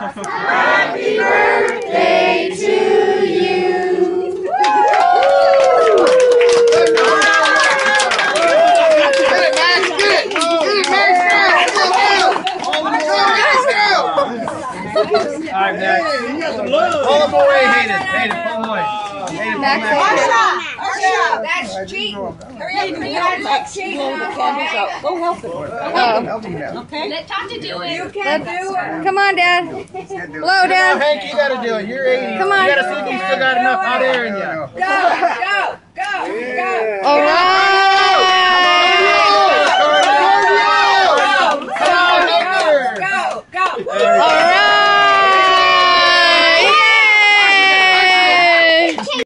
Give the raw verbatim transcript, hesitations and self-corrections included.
Happy birthday to you. Get it, Max! Get it! Get it, Max! Go! Go! Go! Go! All right, Max. Pull him away, Hayden. Hayden, pull him away. Hayden, pull him away. That's cheating. Hurry up, hurry up. That's cheating. Blow the candles out. Go help him. Okay? Let Tata do it. You can do it. Come on, Dad. Blow, Now, Dad. Hank, you gotta do it. You're eighty. Come on. You gotta see if you still got enough hot air in you. Go.